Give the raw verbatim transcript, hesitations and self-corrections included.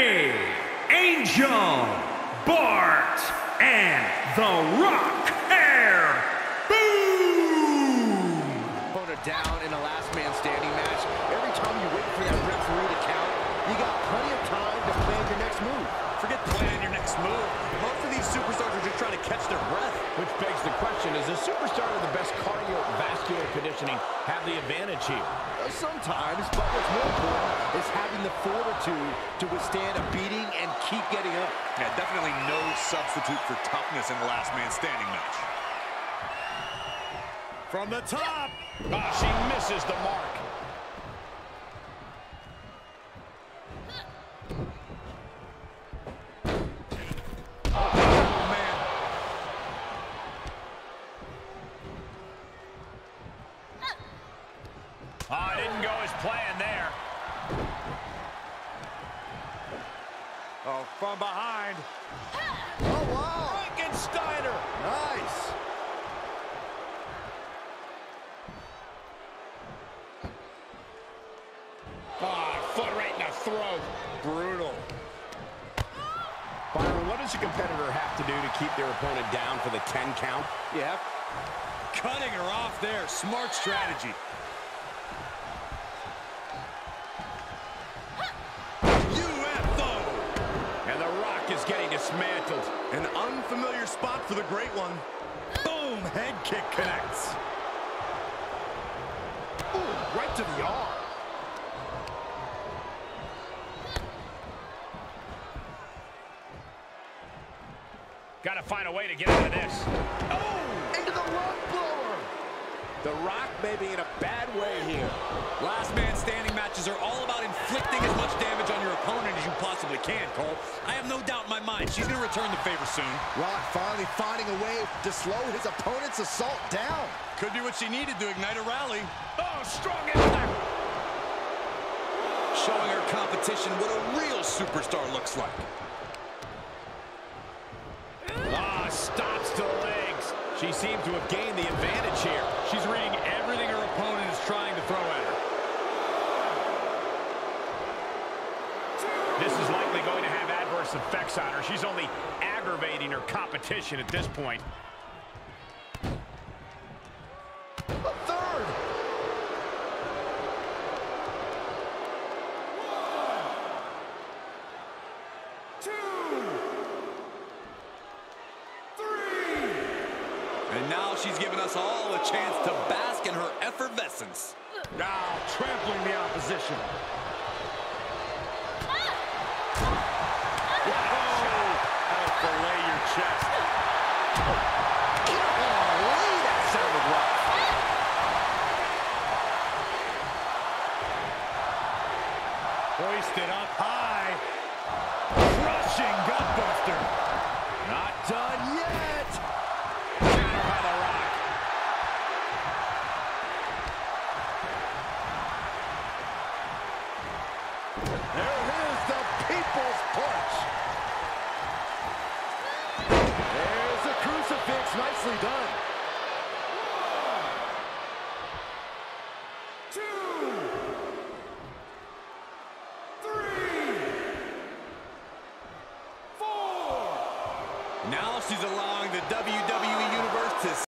Ready, Angel, Bart, and The Rock Air. Boom! Put it down in a last man standing match. Every time you wait for that referee to count, you got plenty of time to plan your next move. Forget planning your next move. Most of these superstars are just trying to catch their breath. Which begs the question, is a superstar with the best cardiovascular conditioning have the advantage here? Uh, sometimes, but what's more important is having the fortitude to withstand a beating and keep getting up. Yeah, definitely no substitute for toughness in the last man standing match. From the top. Ah, she misses the mark. Oh, it didn't go as planned there. Oh, from behind. Oh, wow. Frankensteiner. Nice. Ah, foot right in the throat. Brutal. Byron, what does a competitor have to do to keep their opponent down for the ten count? Yeah. Cutting her off there. Smart strategy. And The Rock is getting dismantled. An unfamiliar spot for the great one. Boom! Head kick connects. Ooh, right to the arm. Got to find a way to get out of this. Oh! Into the lung blower. The Rock may be in a bad way here. Last man standing matches are all about inflicting as much damage on your opponent as you possibly can, Cole. I have no doubt in my mind she's going to return the favor soon. Rock finally finding a way to slow his opponent's assault down. Could be what she needed to ignite a rally. Oh, strong impact. Showing her competition what a real superstar looks like. Ah, stops to the legs. She seems to have gained the advantage here. She's reading everything her opponent is trying to throw at her. This is likely going to have adverse effects on her. She's only aggravating her competition at this point. A third. And now she's given us all a chance to bask in her effervescence. Now trampling the opposition. That'll fillet your chest. Golly, that sounded rough. Hoisted up high. Crushing gutbuster. Not done yet. Counter by The Rock. There is the people's punch. There's the crucifix. Nicely done. Two, three, four. Now she's allowing the W W E Universe to